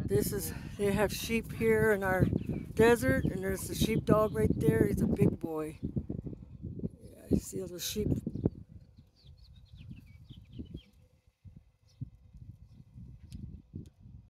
This is, they have sheep here in our desert, and there's the sheepdog right there. He's a big boy. Yeah, you see all the sheep